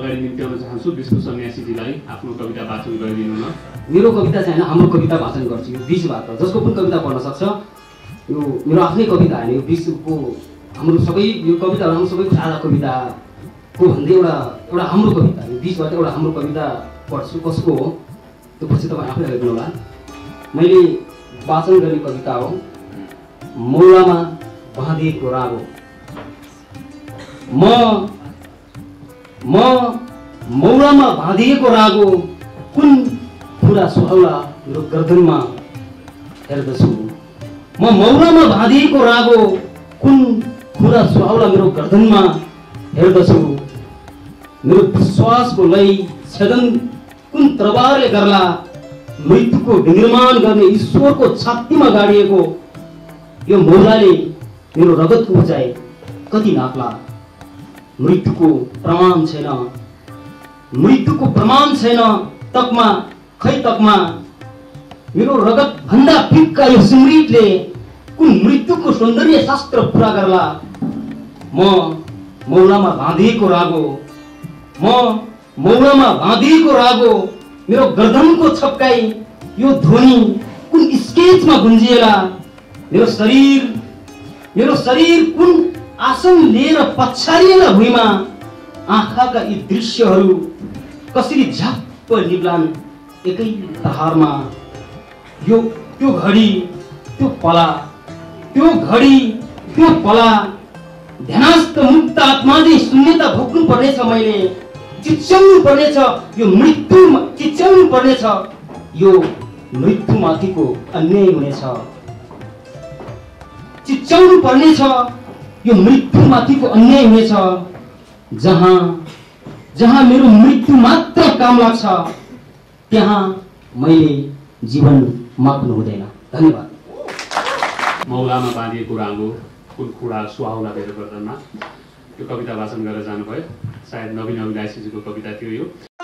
अगाडि निम्त्याउन चाहन्छु विष्णु सन्यासीजीलाई आफ्नो कविता वाचन गरिदिनु न। मेरो कविता चाहिँ हैन, हाम्रो कविता वाचन गर्छु यो बीचबाट। जसको पनि कविता पढ्न सक्छ। यो मेरो आफ्नै कविता हैन, यो विश्वको हाम्रो सबै यो कविताहरु हाम्रो सबैको साझा कविताको भन्दै एउटा हाम्रो कविता, यो बीचबाट एउटा हाम्रो कविता पढ्छु। कसको हो त्यो पछि तपाईँ आफै हेर्नु होला। मैले वाचन गर्ने कविता हो मौलामा बाँधिएको रागो। म मौलामा बाँधिएको रागो, कुन कुरा सुहाउला मेरो गर्दनमा हेर्दछु। म मौलामा बाँधिएको रागो, कुन कुरा सुहाउला मेरो गर्दनमा हेर्दछु। मेरो विश्वासको लय छेदन कुन तरबारले गर्ला, मृत्युको विनिर्माण गर्ने ईश्वरको छातीमा गाडिएको यो मौलाले मेरो रगतको उचाइ कति नाप्ला। मृत्युको प्रमाण छैन, मृत्युको प्रमाण छैन तकमा, खै तकमा मेरो रगत भन्दा फिक्का यो स्मृतिले कुन मृत्युको सौन्दर्य शास्त्र पूरा गर्ला। म मौलामा बाँधिएको रागो, म मौलामा बाँधिएको रागो, मेरो गर्दनको छप्काई यो ध्वनि कुन स्केचमा गुन्जिएला। मेरो शरीर कुन आसन लिएर पछारिएला भुइँमा। आँखाका यी दृश्यहरू कसरी झप्प निब्लान् एकै तहारमा। त्यो घडी त्यो पला, त्यो घडी त्यो पला, ध्यानस्थ मुक्त आत्माले शून्यता भोग्नु पर्नेछ। मैले चिच्याउनु पर्नेछ यो मृत्यु, चिच्याउनु पर्नेछ यो मृत्युमाथिको अन्याय हुनेछ। चिच्याउनु पर्नेछ यो मृत्युमाथिको अन्याय हुनेछ। जहाँ मेरो मृत्यु मात्र काम लाग्छ, त्यहाँ मैले जीवन माग्नु हुँदैन। धन्यवाद। मौलामा बाँधिएको रागो, कुन कुरा सुहाउला मेरो गर्दनमा, यो कविता वाचन गरेर जानुभयो। सायद नवीन अभिलाषीजीको कविता थियो यो।